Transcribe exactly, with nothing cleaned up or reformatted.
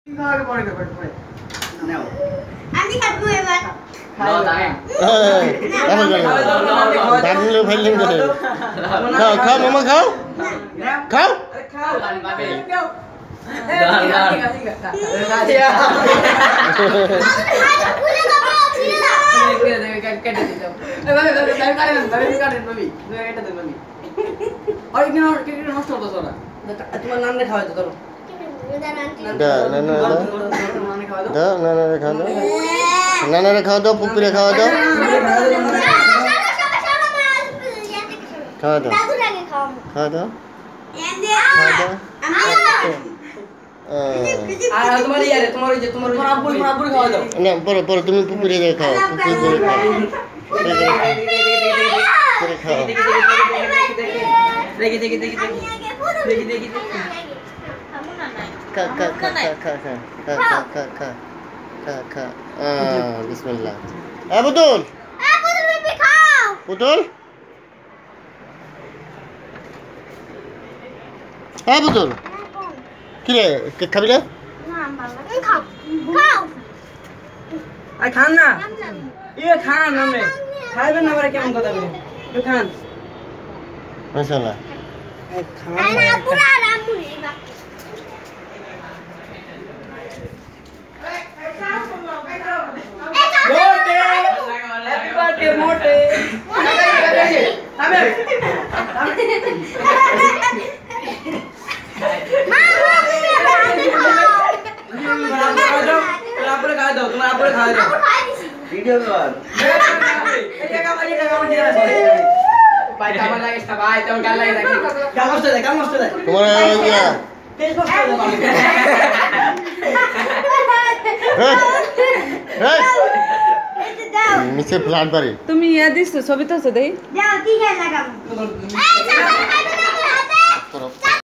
খাওয়াকে পরে পরে পরে নাও আমি খাবো এবার খাও তাই দাঁড়িয়ে ফেললেন করে খাও খাও মামা খাও খাও খাও বাবা খাও তোমার নাম রে খাওয়াই তো ধরো দা না না দা না না খাও দাও না না খাও দাও পুকুরে খাওয়া দাও খাওয়া দাও খাওয়া দাও খাওয়া দাও আর তোমার ইয়ারে তোমার ওই যে তোমার আব্বু তোমার আব্বু খাওয়া দাও না পরে পরে তুমি পুকুরে যাও খাও পুকুরে খাও পুকুরে খাও দেখি দেখি দেখি দেখি দেখি খা খা খা খা খা খা খা খা খা খা খা আহ বিসমিল্লাহ এ পুতুল এ পুতুল বেবি খাও পুতুল এ পুতুল কি রে খাবি না না বাবা খাও খাও আই খান না ইয়ে খান আমরা খাইবেন না আবার কেমন কথা বলে একটু খান মাশাআল্লাহ খান না পুরা রামু রে বাবা মোটে হ্যাপি বার্থডে মোটে আবে আপরে খাওয়া দাও তোমার আপরে খাওয়া দাও ভিডিও কর এটা কামাই এটা কামাই দিয়া ভাই কামাই লাগিস না ভাই তোর গাল লাগি রাখি কামস্ত দে কামস্ত দে তোমার ইয়া তেজ বস্ত দে ভাই এই এটা দাও নিচে ফ্ল্যাট বাড়ি তুমি ইয়া দিছো ছবি তো আছে দেই দাও কি খাই লাগাবো